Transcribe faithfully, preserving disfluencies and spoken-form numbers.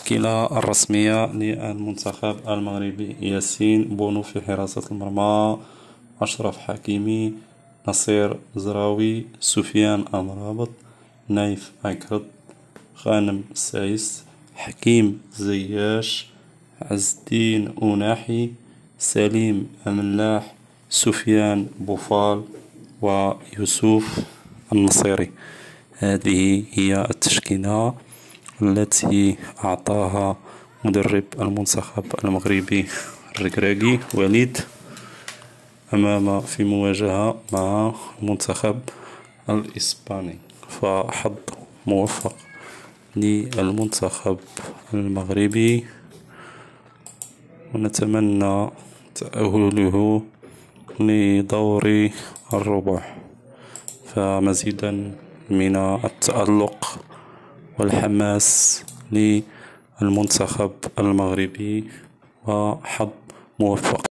التشكيلة الرسمية للمنتخب المغربي: ياسين بونو في حراسة المرمى، أشرف حكيمي، نصير زراوي، سفيان أمرابط، نايف أكرد، غانم سايس، حكيم زياش، عز الدين أناحي، سليم أملاح، سفيان بوفال، ويوسف النصيري. هذه هي التشكيلة التي أعطاها مدرب المنتخب المغربي الركراكي وليد أمام في مواجهة مع المنتخب الإسباني. فحظ موفق للمنتخب المغربي، ونتمنى تأهله لدور الربع. فمزيدا من التألق والحماس للمنتخب المغربي، وحظ موفق.